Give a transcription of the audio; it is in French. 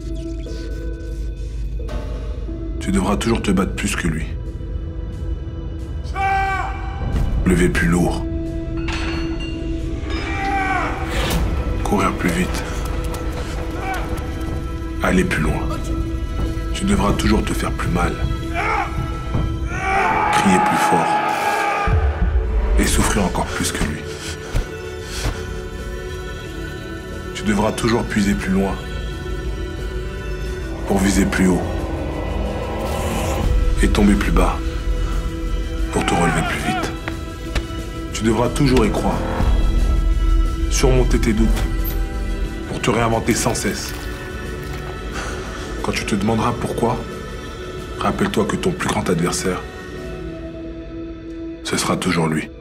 Tu devras toujours te battre plus que lui. Lever plus lourd. Courir plus vite. Aller plus loin. Tu devras toujours te faire plus mal. Crier plus fort. Et souffrir encore plus que lui. Tu devras toujours puiser plus loin. Pour viser plus haut. Et tomber plus bas. Pour te relever plus vite. Tu devras toujours y croire. Surmonter tes doutes. Pour te réinventer sans cesse. Quand tu te demanderas pourquoi, rappelle-toi que ton plus grand adversaire, ce sera toujours lui.